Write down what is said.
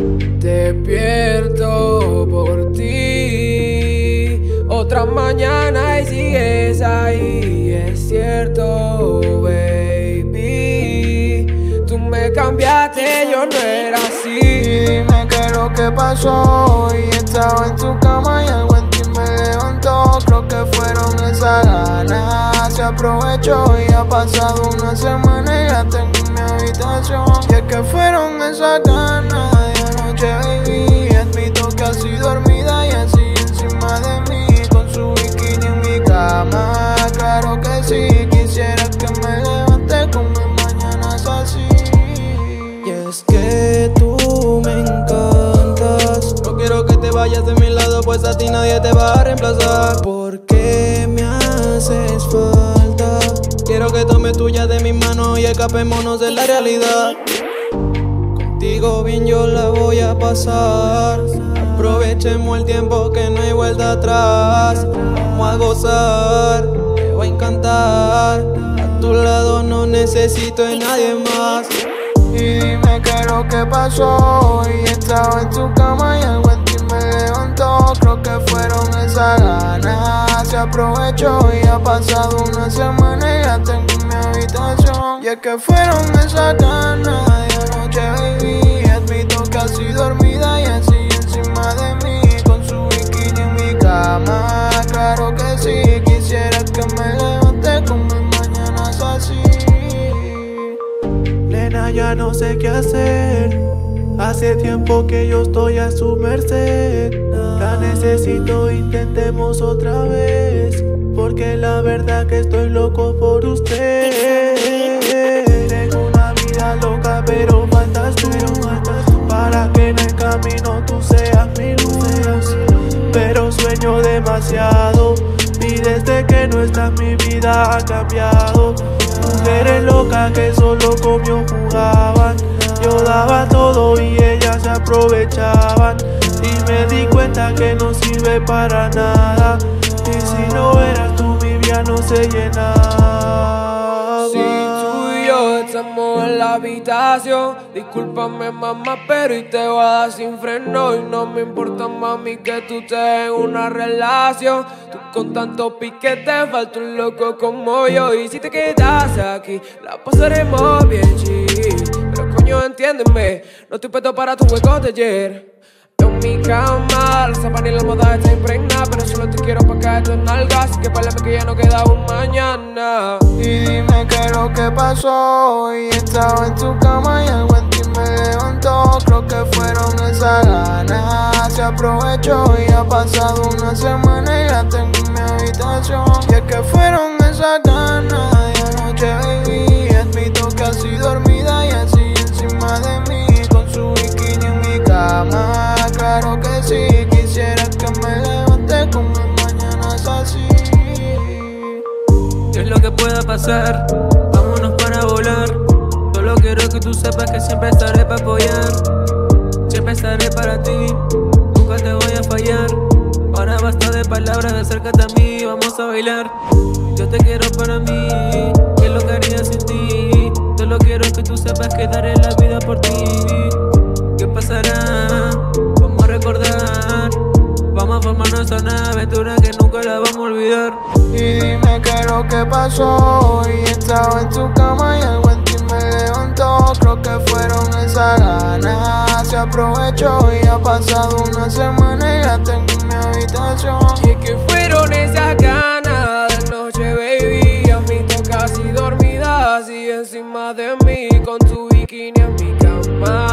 Despierto por ti otra mañana y sigues ahí. Es cierto, baby, tú me cambiaste, yo no era así. Dime qué es lo que pasó. Y estaba en tu cama y algo en ti me levantó. Creo que fueron esas ganas. Se aprovechó y ha pasado una semana y ya tengo en mi habitación. Y es que fueron esas ganas de anoche, baby. Admito que así dormida y así encima de mí, con su bikini en mi cama. Claro que sí, quisiera que me levante con mis mañanas así. Y es que tú me encantas. No quiero que te vayas de mi lado, pues a ti nadie te va a reemplazar. Porque me haces falta. Quiero que tomes tuya de mis manos y escapémonos de la realidad. Contigo bien yo la voy a pasar. Aprovechemos el tiempo que no hay vuelta atrás. Vamos a gozar, te va a encantar. A tu lado no necesito de nadie más. Y dime qué es lo que pasó. Y estaba en tu cama y algo en ti me levantó. Creo que fueron esas ganas. Se aprovechó y ha pasado una semana y ya tengo en mi habitación. Y es que fueron esas ganas de anoche, baby. Admito que así dormida y así encima de mí, con su bikini en mi cama. Claro que sí, quisiera que me levante con mis mañanas así. Nena, ya no sé qué hacer. Hace tiempo que yo estoy a su merced. La necesito, intentemos otra vez. Porque la verdad que estoy loco por usted. Tengo una vida loca, pero faltas tú. Para que en el camino tú seas mi luz. Pero sueño demasiado. Y desde que no estás mi vida ha cambiado. Mujeres locas que solo conmigo jugaban. Yo daba todo y ellas se aprovechaban. Y me di cuenta que no sirve para nada. Y si no eras tú mi vida no se llenaba. Si tú y yo estamos en la habitación, discúlpame mamá, pero y te voy a dar sin freno. Y no me importa mami que tú estés en una relación. Tú con tanto piquete falta un loco como yo. Y si te quedas aquí, la pasaremos bien chill. Pero coño entiéndeme, no estoy puesto para tu hueco de ayer. En mi cama, la sábana y la almohada está impregnada, pero solo te quiero pa' caer tus nalgas. Así que párame que ya no queda un mañana. Y dime qué es lo que pasó. Y estaba en tu cama y algo en ti me levantó. Creo que fueron esas ganas. Se aprovechó y ha pasado una semana y ya tengo en mi habitación. Y es que fueron esas ganas de anoche, baby. Admito que así dormida y así encima de mí, con su bikini en mi cama. Claro que sí, quisiera que me levante con mis mañanas así. ¿Qué es lo que pueda pasar? Vámonos para volar. Solo quiero que tú sepas que siempre estaré para apoyar. Siempre estaré para ti, nunca te voy a fallar. Ahora basta de palabras, acércate a mí, vamos a bailar. Yo te quiero para mí, ¿qué es lo que haría sin ti? Solo quiero que tú sepas que daré la vida por ti. ¿Qué pasará? Vamos a recordar. Vamos a formar nuestra nueva aventura que nunca la vamos a olvidar. Y dime qué es lo que pasó. Y estaba en tu cama y algo en ti me levantó. Creo que fueron esas ganas. Se aprovechó y ha pasado una semana y ya tengo en mi habitación. Y es que fueron esas ganas de noche, baby. Admito casi dormida, así encima de mí, con tu bikini en mi cama.